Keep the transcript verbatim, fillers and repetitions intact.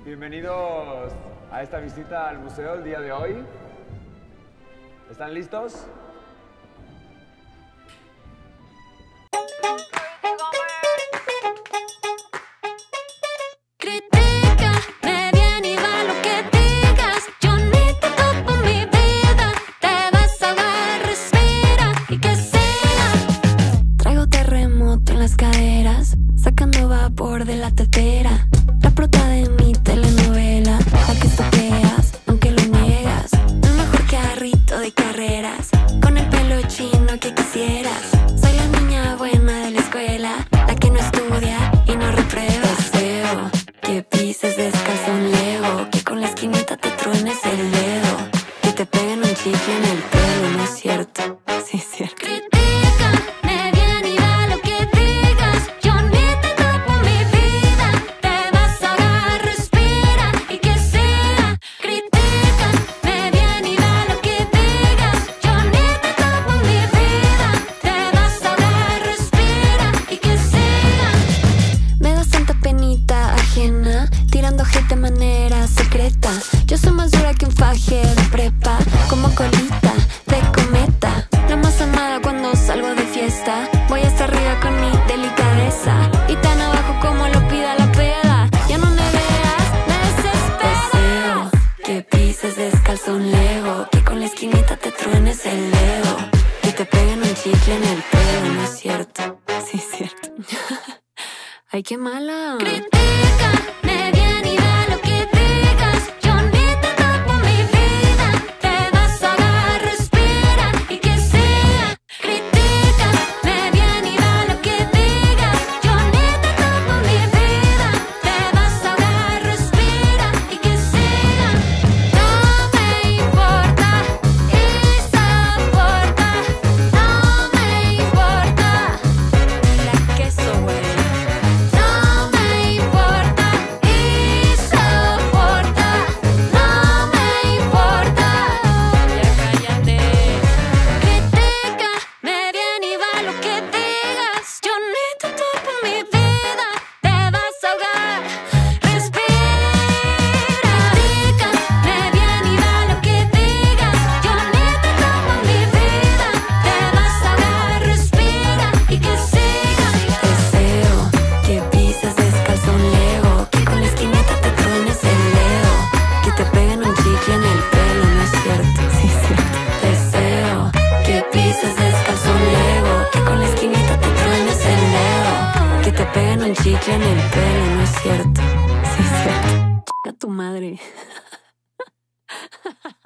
Bienvenidos a esta visita al museo el día de hoy. ¿Están listos? Critícame bien y va lo que digas. Yo ni te topo mi vida. Te vas a ahogar, respira y que sea. Traigo terremoto en las caderas, sacando vapor de la tetera. La prota de mi telenovela, la que estopeas, aunque lo niegas. El mejor carrito de carreras, con el pelo chino que quisieras. Soy la niña buena de la escuela, la que no estudia y no reprueba. Deseo que pises descalzo un lego, que con la esquinita te truenes el dedo, que te peguen un chicle en el pelo, ¿no es cierto? Sí, es cierto. Critícame bien y va lo que digas. Yo ni te topo mi vida. Te vas a ahogar, respira y que sea. Critícame bien y va lo que digas. Yo ni te topo mi vida. Te vas a ahogar, respira y que sea. Me das tanta penita ajena, tirando hate de manera secreta. Yo soy más dura que un faje de prepa, como colita de cometa. La más amada cuando salgo de fiesta. Voy hasta arriba con mi delicadeza y tan abajo como lo pida la peda. Ya no me veas, me desespero. Deseo que pises descalzo un lego, que con la esquinita te truenes el dedo, que te peguen un chicle en el pelo, ¿no es cierto? Sí, es cierto. Ay, qué mala. Critícame bien y va lo que digas. Yo ni te topo mi vida. Te vas a ahogar, respira y que sea. Critícame bien y va lo que digas. Yo ni te topo mi vida. Te vas a ahogar, respira y que sea. No me importa y soporta. No me importa. La queso, güey. No me importa y soporta. No me importa. Ya cállate. Critícame bien y va lo que digas. Yo ni te topo mi vida. Te vas a ahogar. Respira. Critícame bien y va lo que digas. Yo ni te topo mi vida. Te vas a ahogar. Respira y que siga. Deseo que pises descalzo un lego, que con la esquinita te truenes el dedo, que te peguen un chicle en el pelo, ¿no es cierto? Sí, es cierto. Deseo que pises descalzo un lego, que con la esquinita te truenes el dedo, que te peguen un chicle en el pelo, ¿no es cierto? Sí, es cierto. A tu madre.